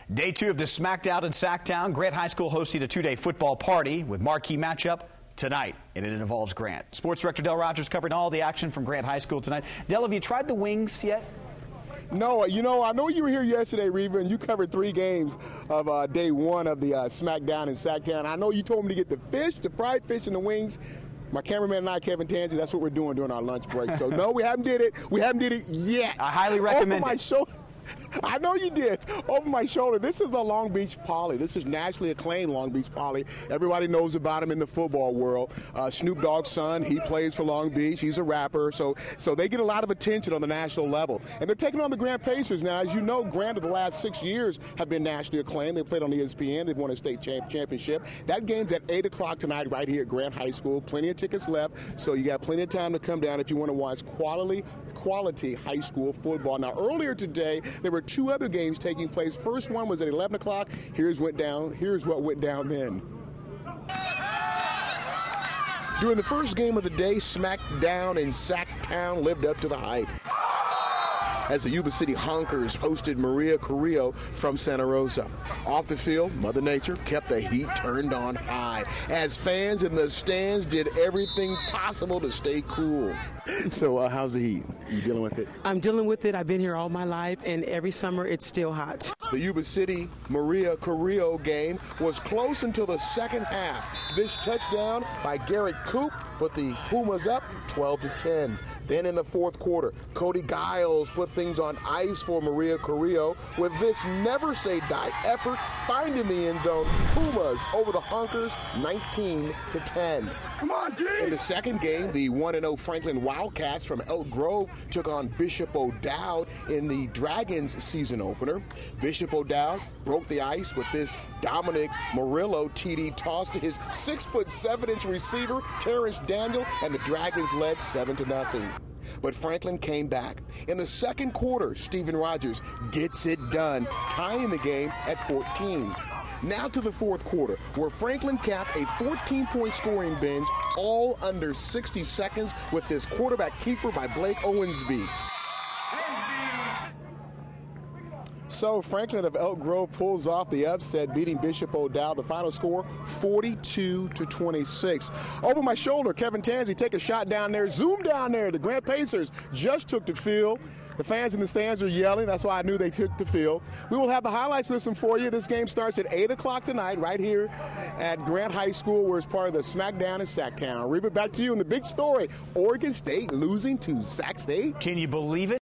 Day 2 of the Smackdown in Sactown. Grant High School hosting a two-day football party with marquee matchup tonight, and it involves Grant. Sports Director Rodgers covering all the action from Grant High School tonight. Del, have you tried the wings yet? No, I know you were here yesterday, Reva, and you covered 3 games of day 1 of the Smackdown in Sactown. I know you told me to get the fish, the fried fish, and the wings. My cameraman and I, Kevin Tansey, that's what we're doing during our lunch break. So, no, we haven't did it. We haven't did it yet. I highly recommend it. I know you did. Over my shoulder, this is a Long Beach Poly. This is nationally acclaimed Long Beach Poly. Everybody knows about him in the football world. Snoop Dogg's son, he plays for Long Beach. He's a rapper. So they get a lot of attention on the national level. And they're taking on the Grant Pacers. Now, as you know, Grant of the last 6 years have been nationally acclaimed. They played on ESPN. They've won a state championship. That game's at 8 o'clock tonight right here at Grant High School. Plenty of tickets left, so you got plenty of time to come down if you want to watch quality high school football. Now, earlier today, there were 2 other games taking place. First one was at 11 o'clock. Here's what went down then. During the first game of the day, Smackdown in Sactown lived up to the hype as the Yuba City Honkers hosted Maria Carrillo from Santa Rosa. Off the field, Mother Nature kept the heat turned on high as fans in the stands did everything possible to stay cool. So how's the heat? You dealing with it? I'm dealing with it. I've been here all my life, and every summer it's still hot. The Yuba City Maria Carrillo game was close until the second half. This touchdown by Garrett Coop put the Pumas up 12-10. Then in the fourth quarter, Cody Giles put things on ice for Maria Carrillo with this never-say-die effort, finding the end zone. Pumas over the Honkers 19-10. Come on, G! In the second game, the 1-0 Franklin Wildcats from Elk Grove took on Bishop O'Dowd in the Dragons season opener. Bishop O'Dowd broke the ice with this Dominic Murillo TD toss to his 6'7" receiver, Terrence Daniel, and the Dragons led 7-0. But Franklin came back. In the second quarter, Stephen Rodgers gets it done, tying the game at 14. Now to the fourth quarter, where Franklin capped a 14-point scoring binge, all under 60 seconds with this quarterback keeper by Blake Owensby. So Franklin of Elk Grove pulls off the upset, beating Bishop O'Dowd. The final score, 42-26. Over my shoulder, Kevin Tansey, take a shot down there. Zoom down there. The Grant Pacers just took the field. The fans in the stands are yelling. That's why I knew they took the field. We will have the highlights listed for you. This game starts at 8 o'clock tonight right here at Grant High School, where it's part of the Smackdown in Sactown. Reba, back to you in the big story. Oregon State losing to Sac State. Can you believe it?